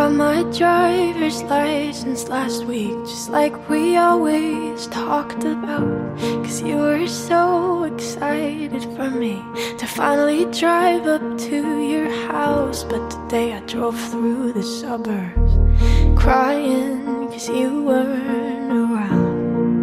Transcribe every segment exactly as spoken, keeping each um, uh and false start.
got my driver's license last week, just like we always talked about. Cause you were so excited for me to finally drive up to your house. But today I drove through the suburbs crying cause you weren't around.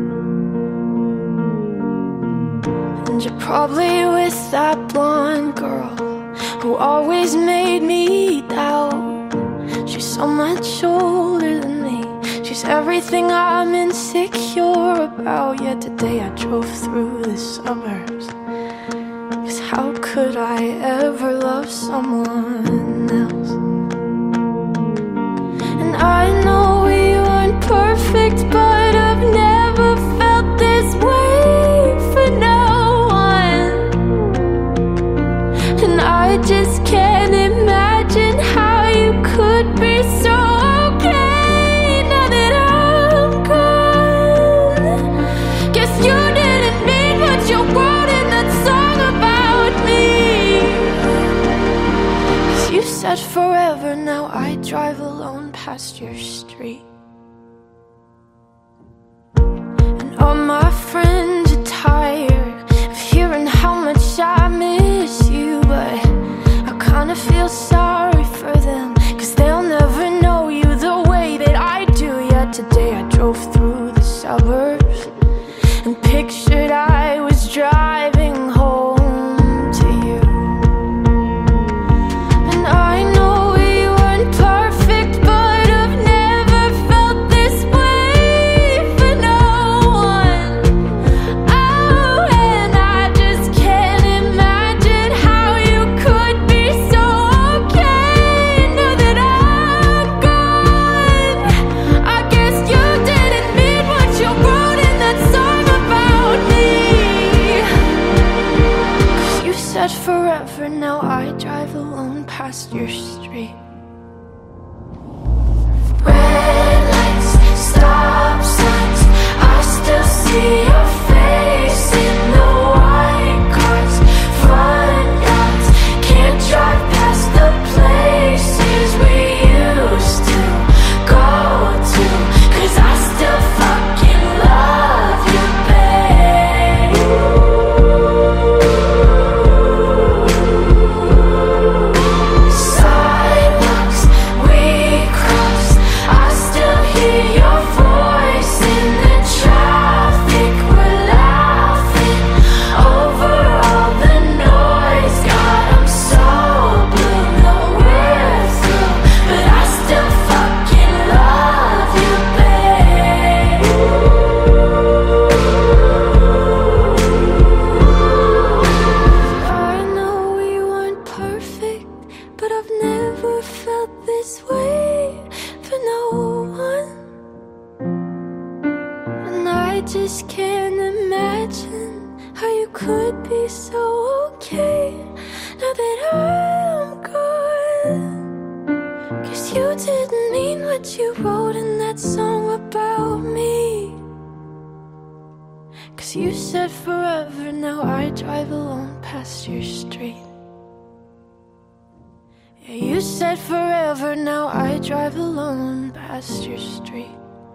And you're probably with that blonde girl who always made me doubt. She's so much older than me, she's everything I'm insecure about. Yet today I drove through the suburbs, cause how could I ever love someone else? And I know we weren't perfect, but I've never felt this way for no one. And I just can't imagine how you could be so okay now that I'm gone. Guess you didn't mean what you wrote in that song about me. Cause you said forever, now I drive alone past your street. And all my friends are tired of hearing how much I miss you, but I kinda feel sorry for them, cause they'll never know you the way that I do. Yet today I drove through the suburbs and pictured I was driving home to you. And I know we weren't perfect, but I've never felt this way for no one. Oh, and I just can't imagine how you could be so okay now that I'm gone. I guess you didn't mean what you wrote in that song about me. Cause you said forever, now I drive alone past your street. Red lights, stop signs, I still see your face in the white cars, front yards. Can't drive past the places we used to go to, cause I still fucking love you, babe. Sidewalks we crossed, I still hear your voice in the traffic. We're laughing over all the noise. God, I'm so blue, no we're through, but I still fucking love you, babe. I know we weren't perfect, but I've never felt this way for no one. And I just can't imagine how you could be so okay now that I'm gone. Cause you didn't mean what you wrote in that song about me. Cause you said forever, now I drive alone past your street. Yeah, you said forever, now I drive alone past your street.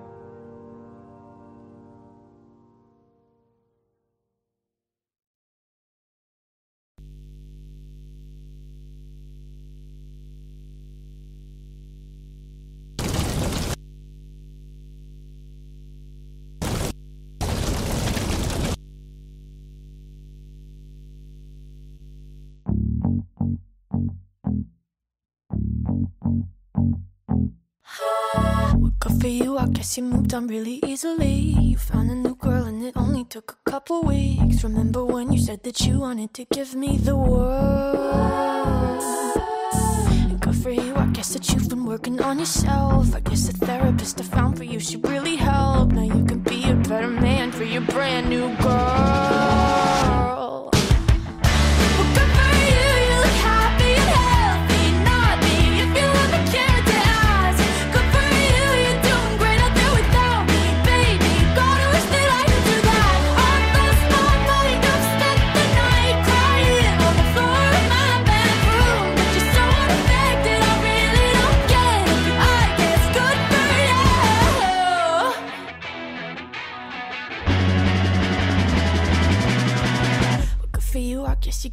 Well, good for you, I guess you moved on really easily. You found a new girl and it only took a couple weeks. Remember when you said that you wanted to give me the world? And good for you, I guess that you've been working on yourself. I guess the therapist I found for you should really help. Now you can be a better man for your brand new girl. Well, good for you, you look happy and healthy. Not me, if you ever cared to ask. Good for you, you're doing great out there without me, baby. Gotta wish that I could do that. I lost my mind, I've spent the night crying on the floor of my bedroom. But you're so unaffected, I really don't get it. I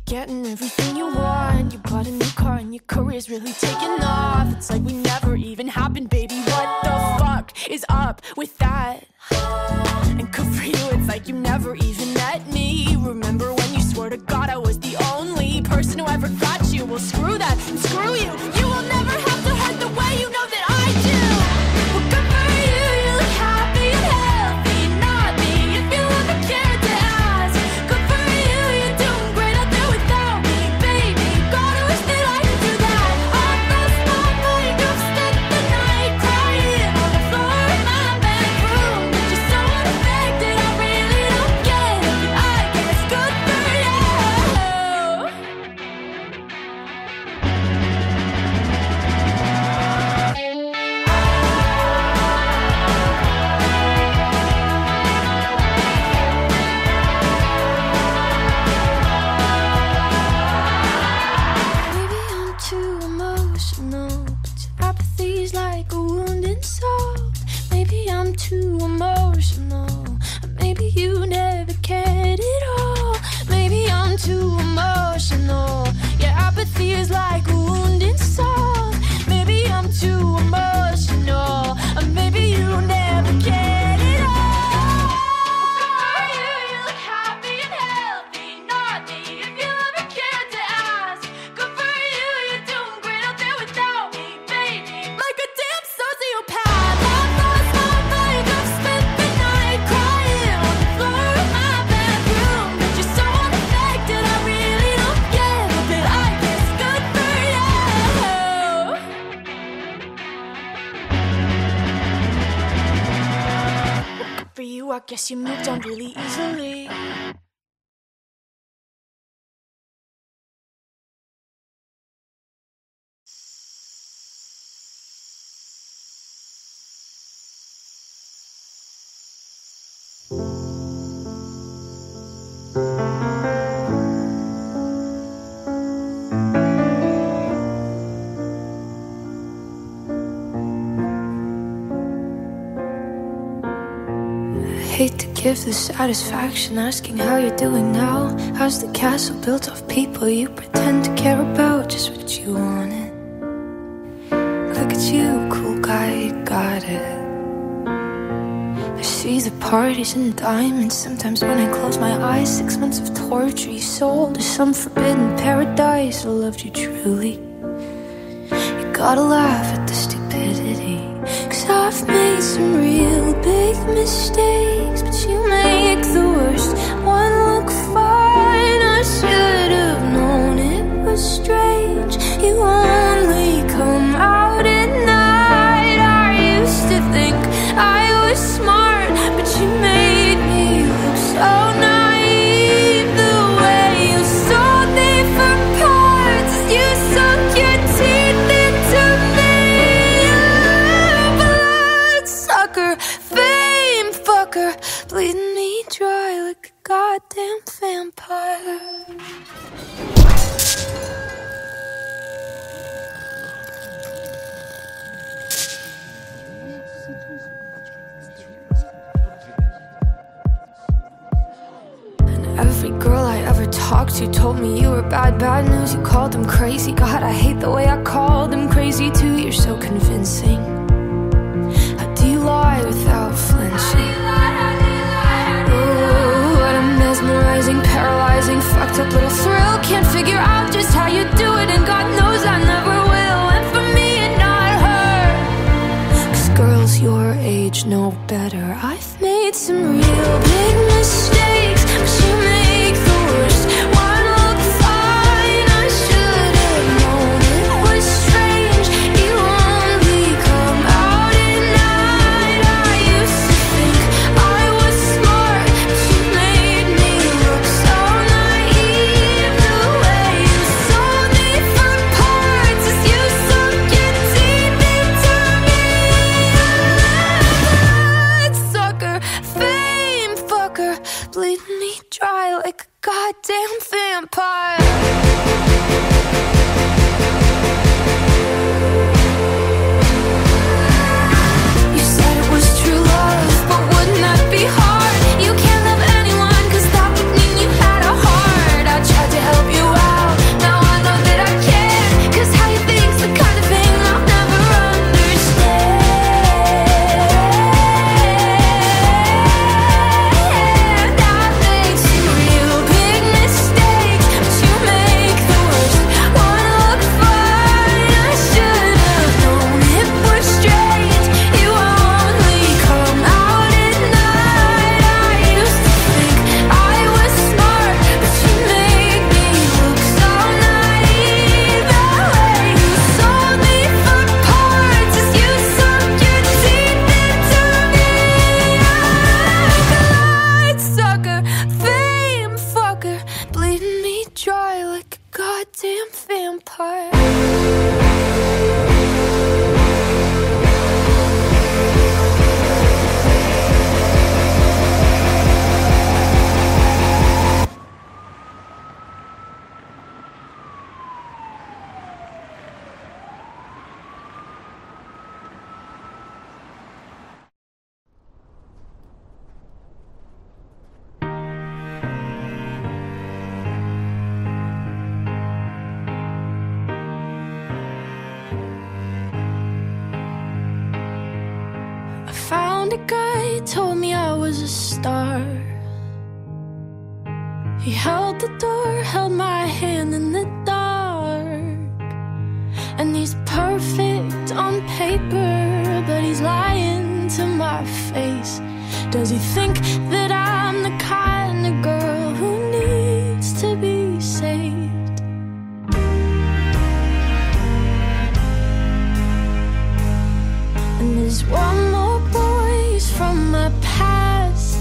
getting everything you want. You bought a new car and your career's really taking off. It's like we never even happened, baby. What the fuck is up with that? And good for you, it's like you never even met me. Remember when you swore to God I was the only person who ever got you? Well, screw that and screw you. You will never have to hurt the way you know that I do. Well, good for you, you look happy and healthy. Not me, if you ever cared to ask. Good for you, you're doing great out there without me, baby. Gotta wish that I could do that. I lost my mind, I've spent the night crying on the floor in my bedroom. But you're so unaffected, I really don't get it. But I guess good for you. Maybe I'm too emotional, but your apathy's like a wounded soul. Maybe I'm too emotional, or maybe you never cared at all. Maybe I'm too emotional, your apathy is like a wounded soul. Maybe I'm too emotional, or maybe you never cared at all. Good for you, you look happy and healthy. Not me, if you ever cared to ask. Good for you, you're doing great out there without me, baby. Like a damn sociopath, I've lost my mind. I've spent the night crying on the floor of my bedroom. But you're so unaffected, I really don't get it. But I guess good for you. Good for you, I guess you moved on really easily. Hate to give the satisfaction asking how you're doing now. How's the castle built of people you pretend to care about? Just what you wanted. Look at you, cool guy, you got it. I see the parties and diamonds. Sometimes when I close my eyes, six months of torture you sold to some forbidden paradise. I loved you truly. You gotta laugh at the stupidity, 'cause I've made some real big mistakes, but you make the worst one look fine. I should have known it was strange. You only come out at night. I used to think I was smart, but you made me look so naive. The way you sold me for parts, you sunk your teeth into me. Blood sucker, fame fucker, bleeding me dry like a goddamn vampire. Every girl I ever talked to told me you were bad, bad news. You called them crazy. God, I hate the way I called them crazy too. You're so convincing. How do you lie without flinching? Ooh, what a mesmerizing, paralyzing, fucked up little thrill. Can't figure out just how you do it, and God knows I never will. And for me and not her, 'cause girls your age know better. I've made some real big mistakes, but you make the worst one look fine. I should have known it was strange. You only come out at night. I used to think I was smart, but you made me look so naive. The way you sold me for parts is you sunk your teeth into me. Sucker, fame fucker, bleeding me dry like a goddamn vampire. You said it was true love, but wouldn't that be hard? You can't love anyone, 'cause that would mean you had a heart. I tried to help you out. found a guy, told me I was a star. He held the door, held my hand in the dark. And he's perfect on paper, but he's lying to my face. Does he think that I'm the kind of girl who needs to be saved? And there's one more voice from my past.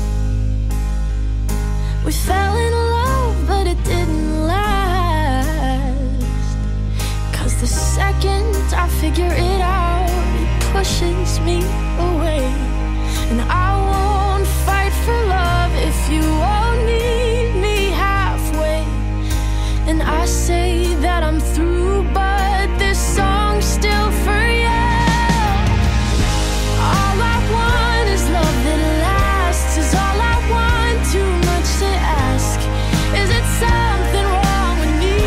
We fell in love, but it didn't last. Cause the second I figure it out, it pushes me away. And I won't fight for love if you won't meet me halfway. And I say that I'm through, but this song's still for you. All I want is love that lasts, is all I want, too much to ask. Is it something wrong with me?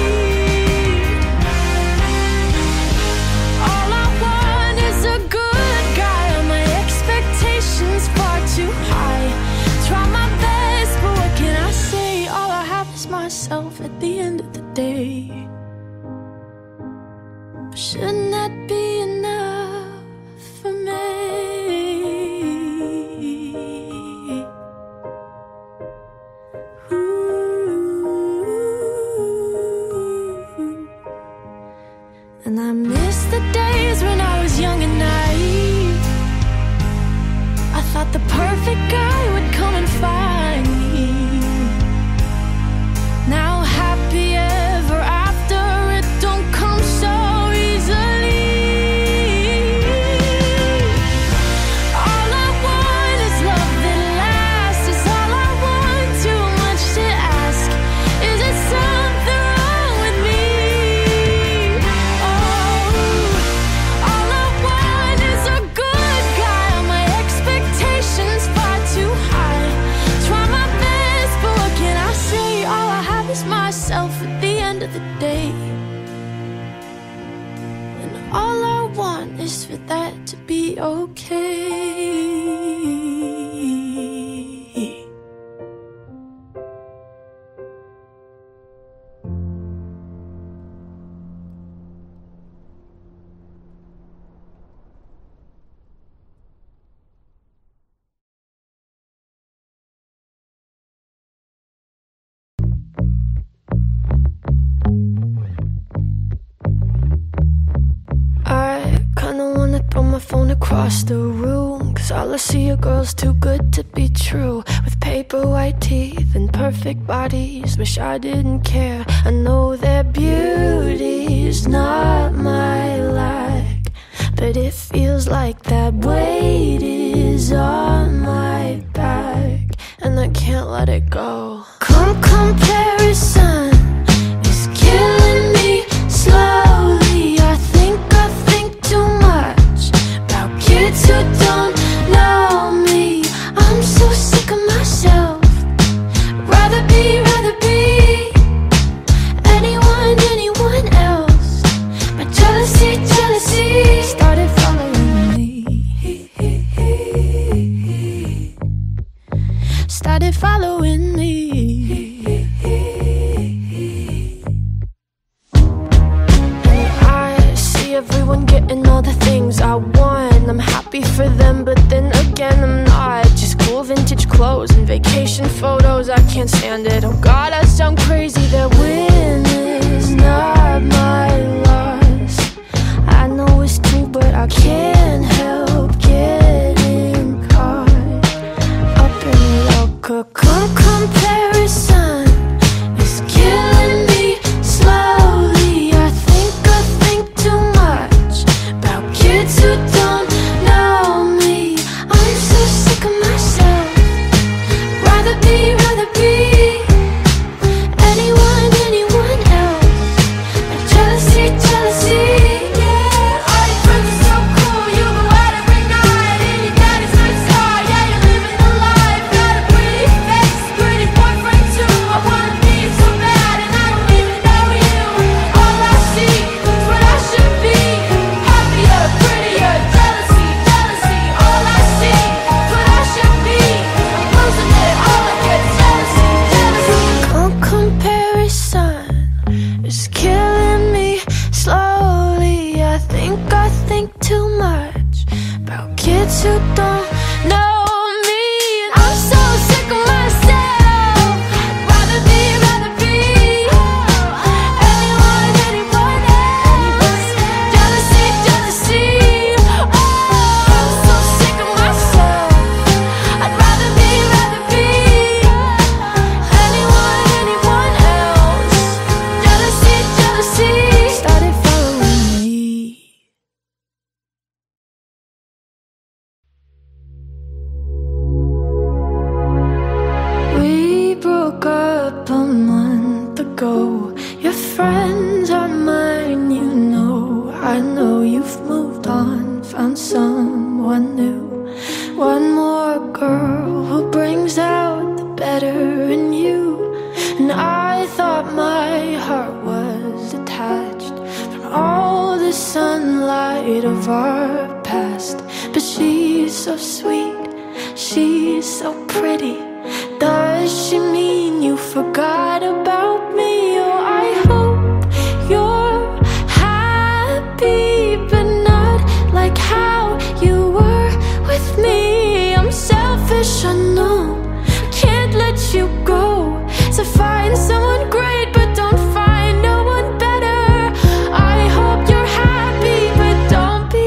All I want is a good guy, and my expectations far too high. Try my best, but what can I say? All I have is myself at the end of the day. But shouldn't that be enough for me? And I miss the days when I was young and naive. I thought the perfect guy would come and find me. Now happy ever after, it don't come so easily. All I want is love that lasts, is all I want, too much to ask. Is it something wrong with me? Oh, all I want is a good guy, and my expectations far too high. Try my best, but what can I say? All I have is myself at the end of the day. And all I want is for that to be okay. I kinda wanna throw my phone across the room, cause all I see are girls too good to be true, with paper white teeth and perfect bodies. Wish I didn't care. I know their beauty's not my lack, but it feels like that weight is on my back, and I can't let it go. Come comparison is killing me slowly. I think I think too much about kids who don't know me. I'm so sick of myself. Rather be, rather be anyone, anyone else. But jealousy, jealousy started following me. Started following me. Everyone getting all the things I want. I'm happy for them, but then again I'm not. Just cool vintage clothes and vacation photos, I can't stand it. Oh God, I sound crazy. That win is not my loss. I know it's true, but I can't help getting caught up in luck. Come comparison is killing me slowly. I think I think too much about kids who don't know me. I'm so sick of myself. Rather be, rather be anyone. one more girl who brings out the better in you. And I thought my heart was detached from all the sunlight of our past. But she's so sweet, she's so pretty. Does she mean you forgot about me? Oh, I hope you're happy, but not like how you were with me. I'm selfish, I know, I can't let you go. So find someone great, but don't find no one better. I hope you're happy, but don't be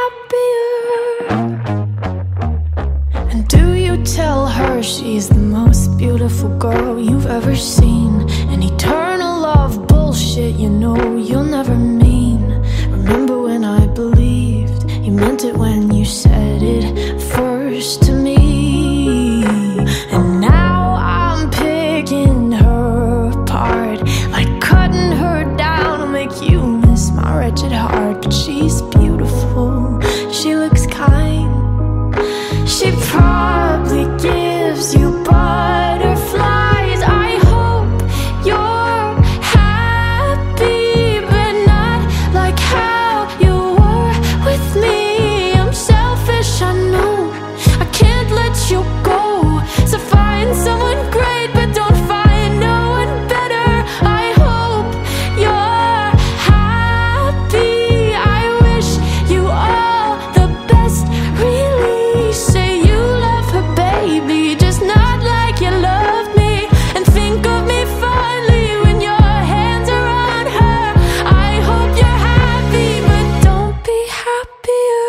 happier. And do you tell her she's the most beautiful girl you've ever seen? An eternal love bullshit, you know you'll never mean. Remember when I believed you meant it when you said it first to me? And now I'm picking her apart, like cutting her down to make you miss my wretched heart. But she's beautiful, she looks kind, she probably gives you butterflies. I hope you're happy, but not like how you were with me. I'm selfish, I know, I can't let you go. So find someone great, but don't find no one better. I hope you're happy, I wish you all the best, really. Say you love her, baby, just not like you loved me. And think of me fondly when your hands are on her. I hope you're happy, but don't be happier.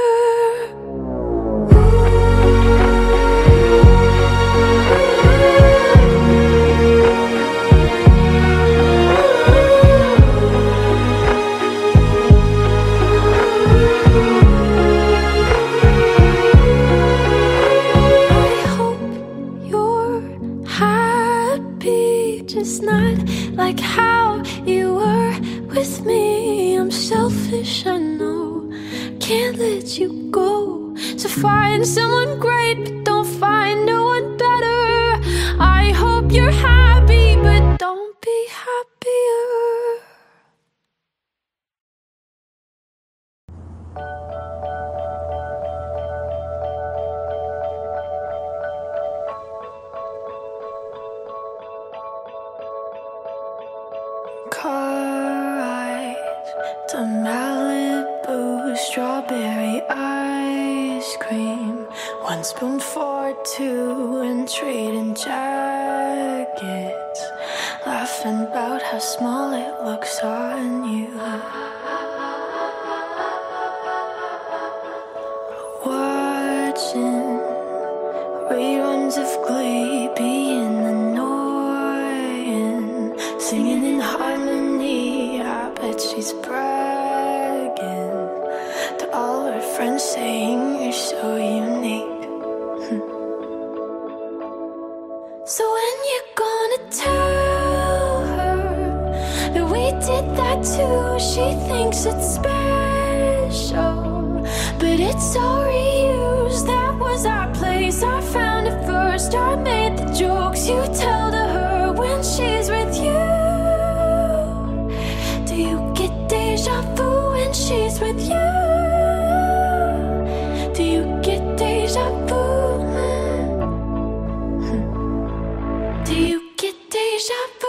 I hope you're happy, just not like how you were with me. I'm selfish, I know, can't let you go. So find someone great, but don't find no one better. I hope you're happy, but don't be happier. Car ride to Malibu, strawberry ice cream, one spoon for two, and trading jackets, laughing about how small it looks on you. Watching reruns of Glee, being annoying, singing in harmony. I bet she's bragging to all her friends, saying you're so unique. So when you gonna tell her that we did that too? She thinks it's special, but it's so reused. That was our place, I found it first. I made the jokes you tell to her when she's with you. Do you get deja vu when she's with you? Do you get deja vu? Do you get deja vu?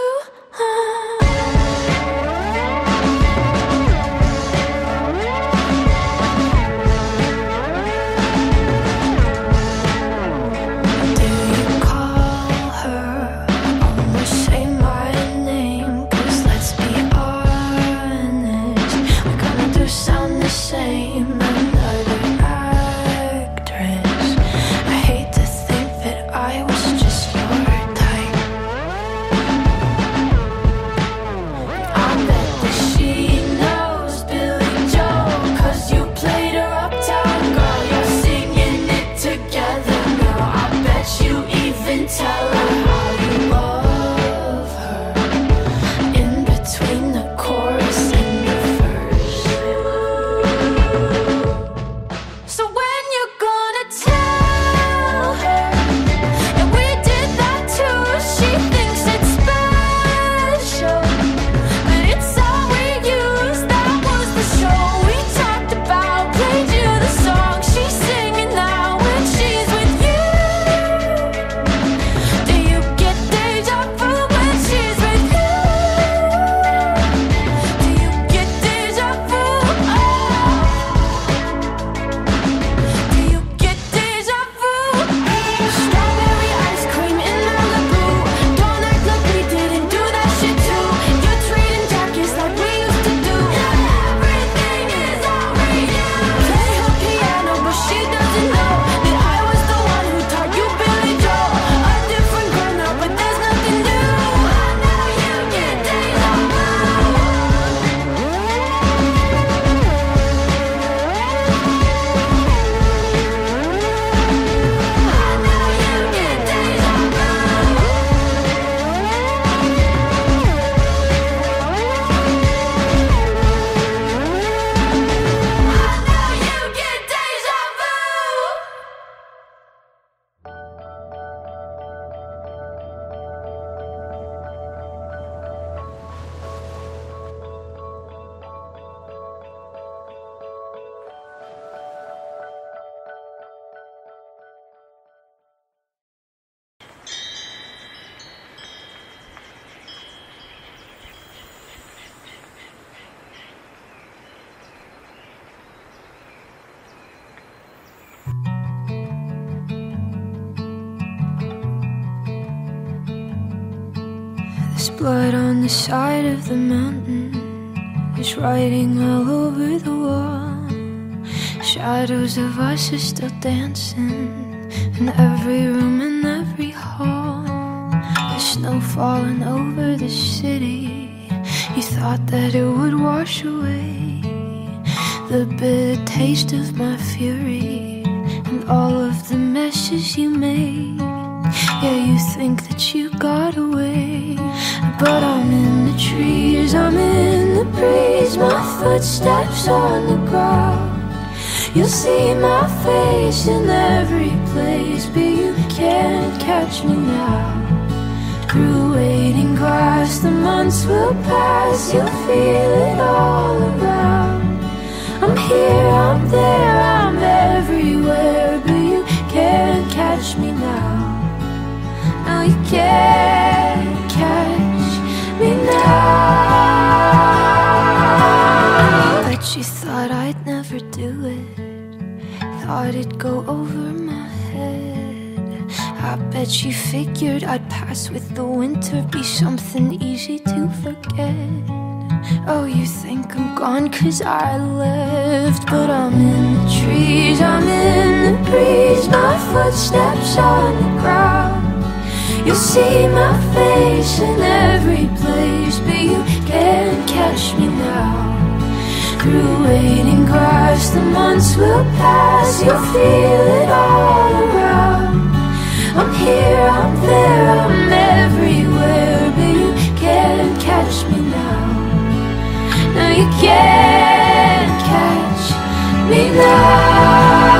There's blood on the side of the mountain. There's writing all over the wall. Shadows of us are still dancing in every room and every hall. There's snow falling over the city. You thought that it would wash away the bitter taste of my fury and all of the messes you made. Yeah, you think that you got away, but I'm in the trees, I'm in the breeze. My footsteps on the ground. You'll see my face in every place, but you can't catch me now. Through waiting grass, the months will pass. You'll feel it all around. I'm here, I'm there, I'm everywhere, but you can't catch me now. No, you can't catch me now. Bet you thought I'd never do it, thought it'd go over my head. I bet you figured I'd pass with the winter, be something easy to forget. Oh, you think I'm gone cause I left, but I'm in the trees, I'm in the breeze. My footsteps on the ground. You'll see my face in every place, but you can't catch me now. Through waiting grass, the months will pass. You'll feel it all around. I'm here, I'm there, I'm everywhere, but you can't catch me now. No, you can't catch me now.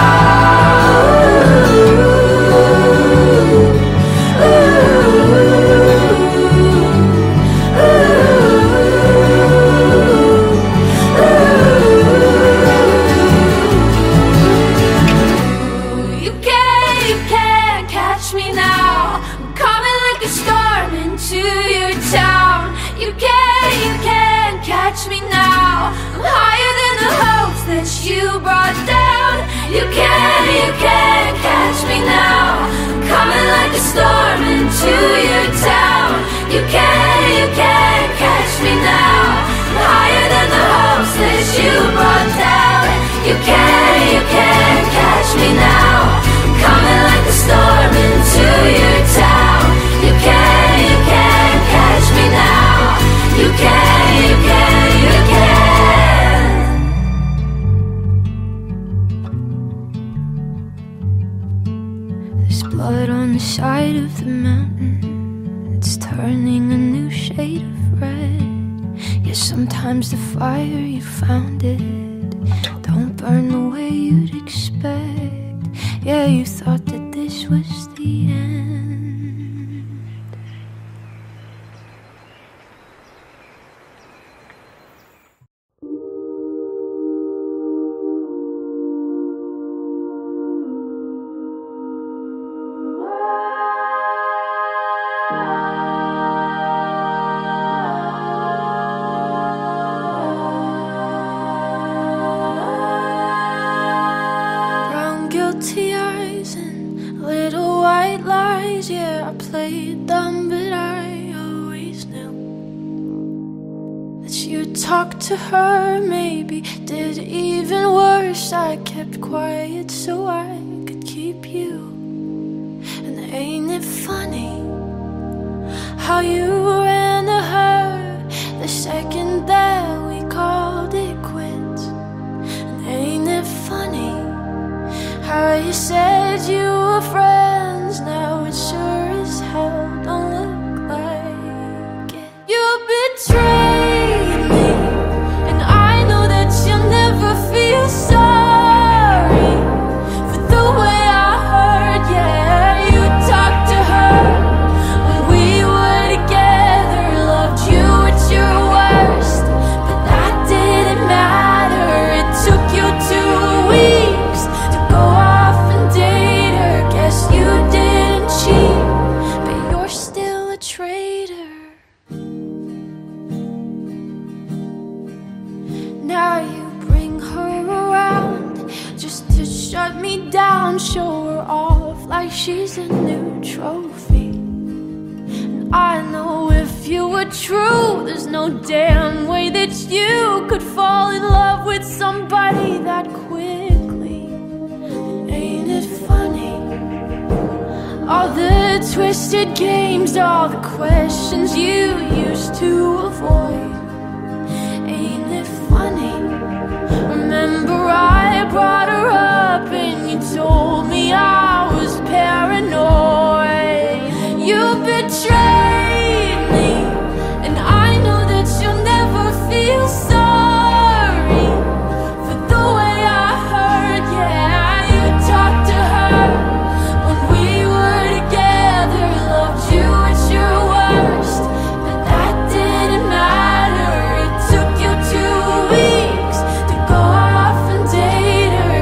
You brought down. You can't, you can't catch me now. I'm coming like a storm into your town. You can't, you can't catch me now. I'm higher than the hopes that you brought down. You can't, you can't catch me now. I'm coming like a storm into your town. You can't, you can't catch me now. You can't, you can't, you can't. Blood on the side of the mountain, it's turning a new shade of red. Yeah, sometimes the fire you found it don't burn the way you'd expect. Yeah, you thought that this was the end. Guilty eyes and little white lies. Yeah, I played dumb, but I always knew that you'd talk to her. Maybe did even worse, I kept quiet so I could keep you. And ain't it funny how you ran to her the second that we called it quits? And ain't it funny how you said you were friends, now it sure as hell don't look like it. You betrayed me, and I know that you'll never feel sorry for the way I hurt. Yeah, you talked to her when we were together, loved you at your worst, but that didn't matter. It took you two weeks to go off and date her. Guess you didn't cheat, but you're still a traitor. Now you bring her around just to shut me down, show her off like she's a new trophy. And I know if you were true, there's no damn way that you could fall in love with somebody that quickly. Ain't it funny? All the twisted games, all the questions you used to avoid. Ain't it funny? Remember I brought her up and you told me I was paranoid. You betrayed me, and I know that you'll never feel sorry for the way I hurt. Yeah, you talked to her when we were together, loved you at your worst, but that didn't matter. It took you two weeks to go off and date her.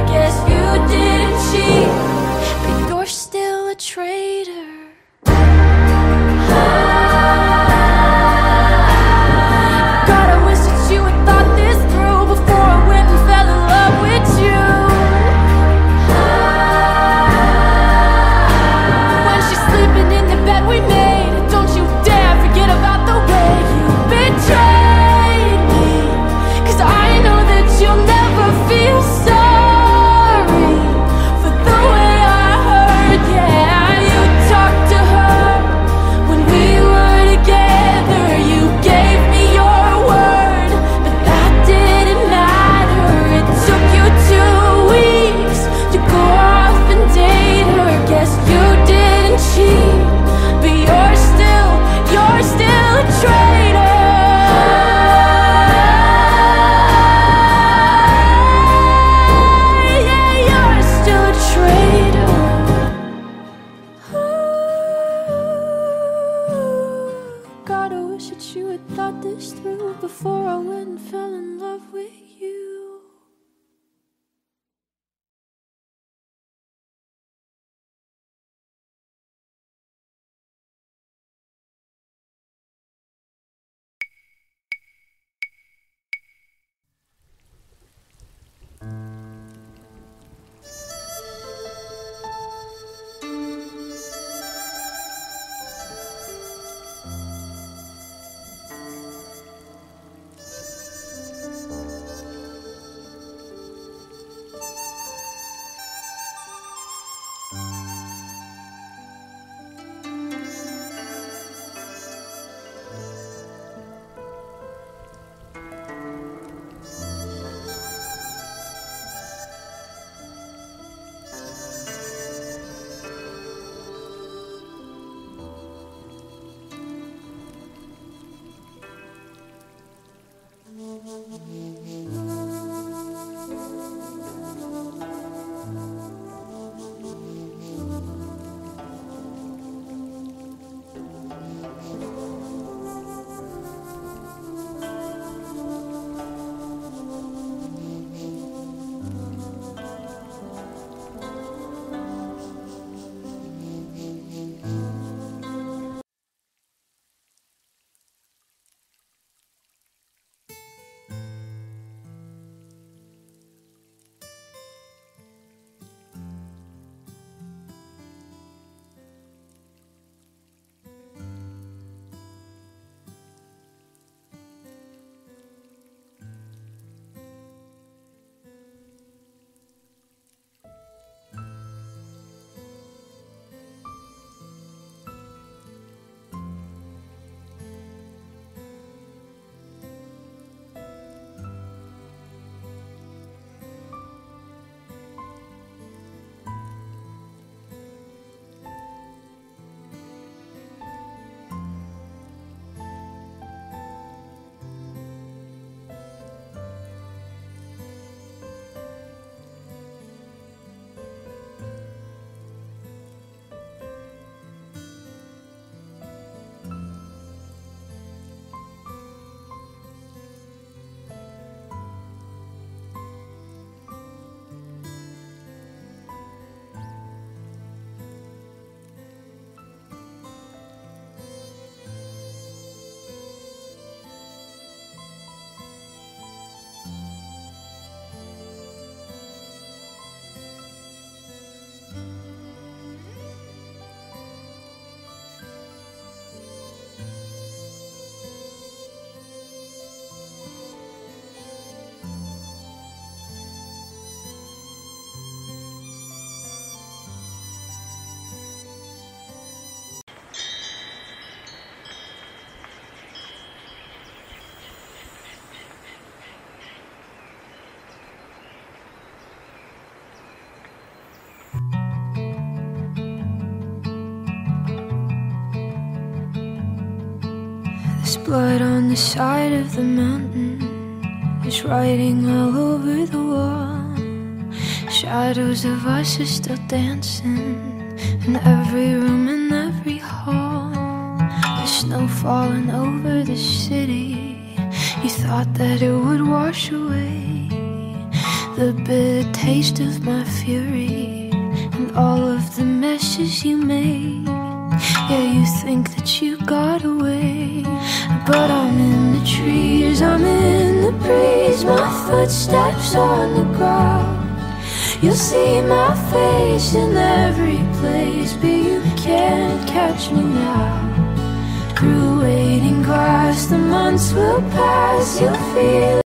There's blood on the side of the mountain. There's writing all over the wall. Shadows of us are still dancing in every room and every hall. There's snow falling over the city. You thought that it would wash away the bitter taste of my fury and all of the messes you made. Yeah, you think that you got away, but I'm in the trees, I'm in the breeze. My footsteps on the ground. You'll see my face in every place, but you can't catch me now. Through waiting grass, the months will pass, you'll feel